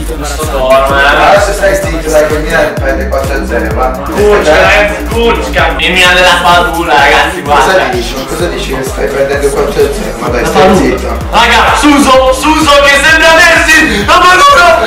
zitto, imbarazzante. Adesso stai zitto, dai, che il Milan prende 4-0, va. Ragazzi, Kuczka, il Milan della padula, ragazzi, guarda. Cosa dici che stai perdendo 4-0? Ma dai, stai zitto. Raga, Suso che sembra Messi! La padula!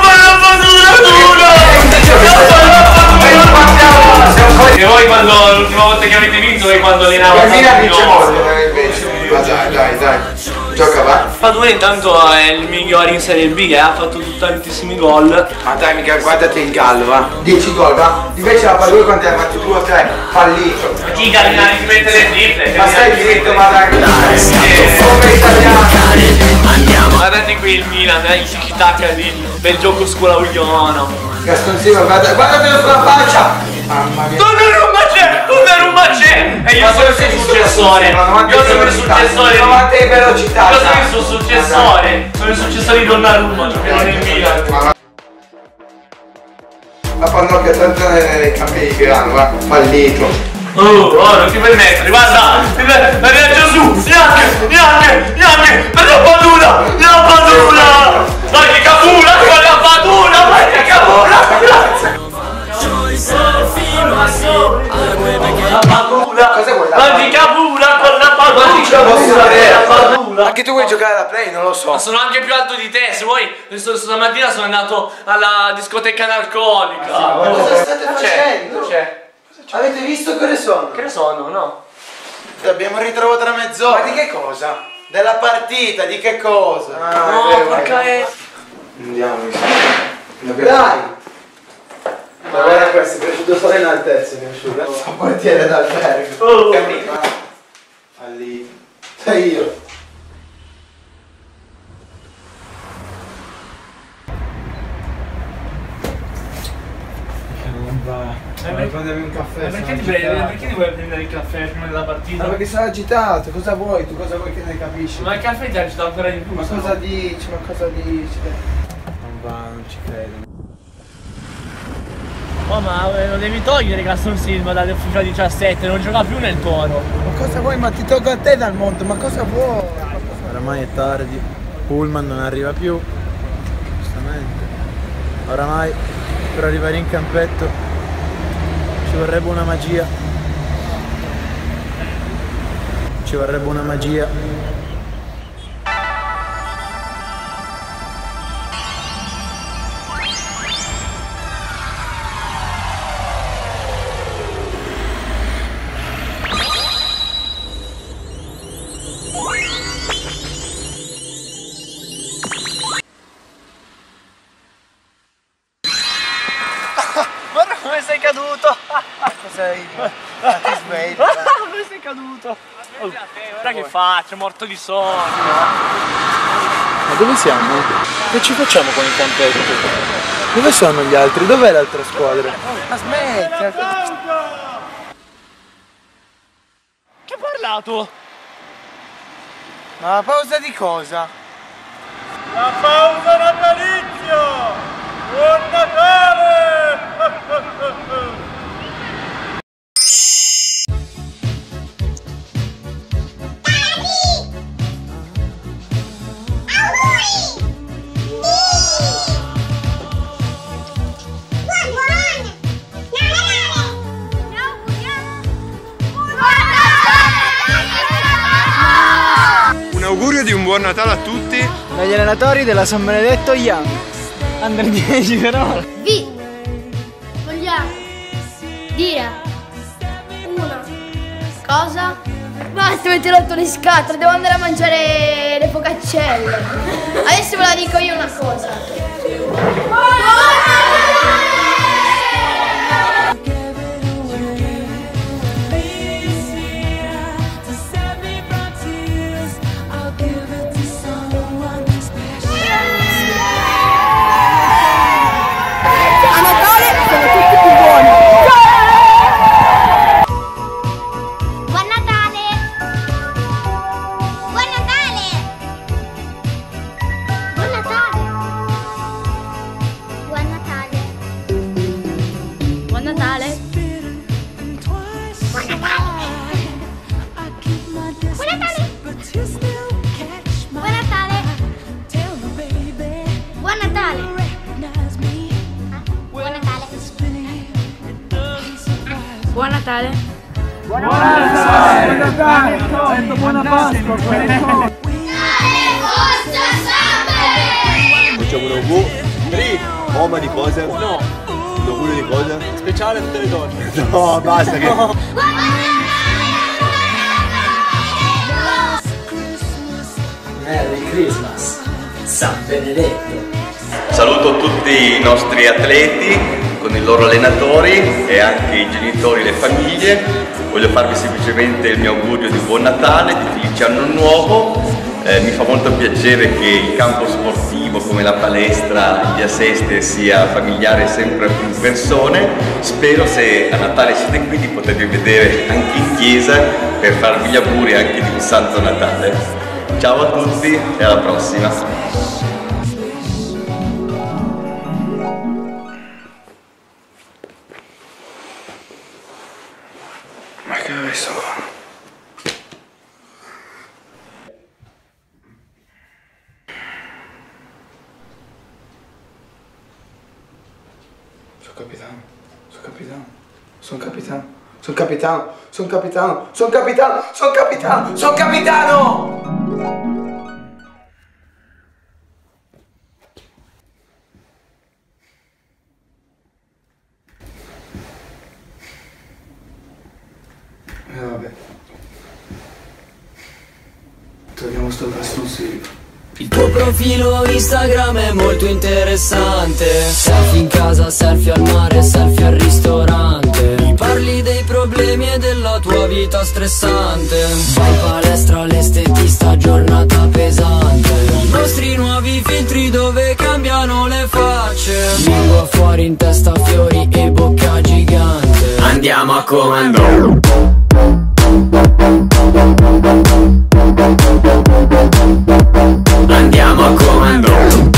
E voi quando l'ultima volta che avete vinto è quando allenava il Milan vince molto, invece. Ma dai, gioca, va. Padula intanto è il migliore in Serie B, ha fatto tantissimi gol. Ma dai, mica guardati il Gallo, va. 10 gol, va. Invece la Padula quanti ha fatto 2 o 3? Fallito. Ma chi Gallinari si mette le triple? Ma stai zitto, ma dai. Come italiano. Guardate qui il Milan, il tiki-taka del gioco scuola ugliano. Gaston Silva, guardatelo sulla faccia. Mamma mia. Donnarumma c'è! E io sono il successore! Io sono il successore! 90 in velocità! Io sono il successore! Sono il successore di Donnarumma, giocherò nel Milan! La pannocchia tanto nei campi di grano, va! Fallito! Oh, non ti permettere, guarda! La viaggio su! Neanche! Per la padula! Vai che capura con la padula! Vai che capura! Cosa vuoi? Manticapura con la padula! Anche tu vuoi giocare alla play? Non lo so. Ma sono anche più alto di te, se vuoi. Stamattina sono andato alla discoteca analcolica. Cosa state facendo? C'è? Avete visto che ore sono? Che ne sono, no? Abbiamo ritrovato tra mezz'ora. Ma di che cosa? Della partita, di che cosa? No, perché... Andiamo. Dai! Ma guarda questo, è piaciuto solo in altezza, mi è piaciuto. Fa portiere d'albergo. Cammino. Fallito. Sei io. Non va. Prendermi un caffè. Perché ti vuoi prendere il caffè prima della partita? Ma perché sono agitato, cosa vuoi? Tu cosa vuoi che ne capisci? Ma il caffè ti agita ancora di più. Ma cosa dici? Ma cosa dici? Non va, non ci credo. Oh, ma lo devi togliere Gaston Silva dalle FIFA 17, non gioca più nel Toro. Ma cosa vuoi? Ma ti tolgo a te dal mondo, ma cosa vuoi? Oramai è tardi, Pullman non arriva più, giustamente. Oramai per arrivare in campetto ci vorrebbe una magia. Ci vorrebbe una magia. Guarda come sei caduto! Sei? Ti svegli? Come sei caduto? Oh, guarda che faccia, morto di sonno! Ma dove siamo? Che ci facciamo con il campetto? Dove sono gli altri? Dov'è l'altra squadra? Ma smetti! Che ha parlato? Ma la pausa di cosa? La pausa natalizio! Buon Natale! Un augurio di un buon Natale a tutti Dagli allenatori della San Benedetto Young. Under 10 però. Vi vogliamo dire una cosa? Basta, avete rotto le scatole, devo andare a mangiare le focaccelle. Adesso ve la dico io una cosa. A Natale sono tutti più buoni. Buon Natale! Buon Natale! Buon Natale! Natale. Buon Natale! Buona Pasqua! Facciamo un augurio. Ma di cosa? No. Un augurio di cosa? Speciale a tutte le donne. No, basta che... Merry Christmas, San Benedetto. Saluto tutti i nostri atleti con i loro allenatori e anche i genitori e le famiglie. Voglio farvi semplicemente il mio augurio di buon Natale, di felice anno nuovo. Mi fa molto piacere che il campo sportivo come la palestra di Asseste sia familiare sempre a più persone. Spero, se a Natale siete qui, di potervi vedere anche in chiesa per farvi gli auguri anche di un Santo Natale. Ciao a tutti e alla prossima! Ma che dove sono? Sono capitano! Vabbè. Togliamo sto cazzo sì. Il tuo profilo Instagram è molto interessante. Selfie in casa, selfie al mare, selfie al ristorante. Mi parli dei problemi e della tua vita stressante. Vai in palestra, all'estetista, giornata pesante. I nostri nuovi filtri dove cambiano le facce. Lingua fuori, in testa fiori e bocca gigante. Andiamo a comando. Andiamo a comando.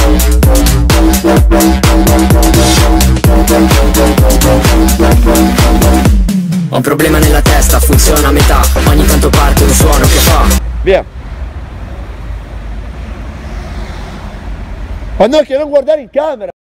Ho un problema nella testa, funziona a metà. Ogni tanto parte un suono che fa. Via. Ma no, che non guardare in camera.